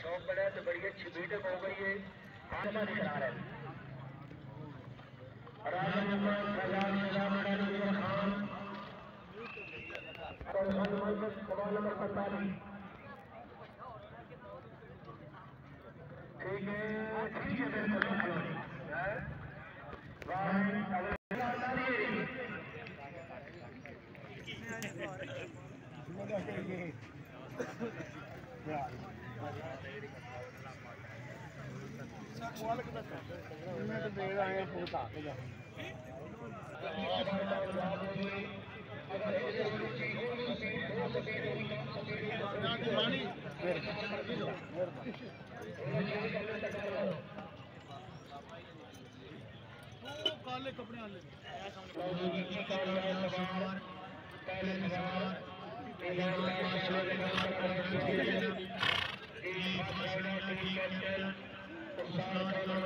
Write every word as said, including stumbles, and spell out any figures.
शौक बड़ा तो बड़ी अच्छी मीटिंग हो गई है। आत्मा दिखा रहे हैं खान सवाल नंबर पैंतालीस। ठीक है ठीक है काले कपड़े वाले पहले सवाल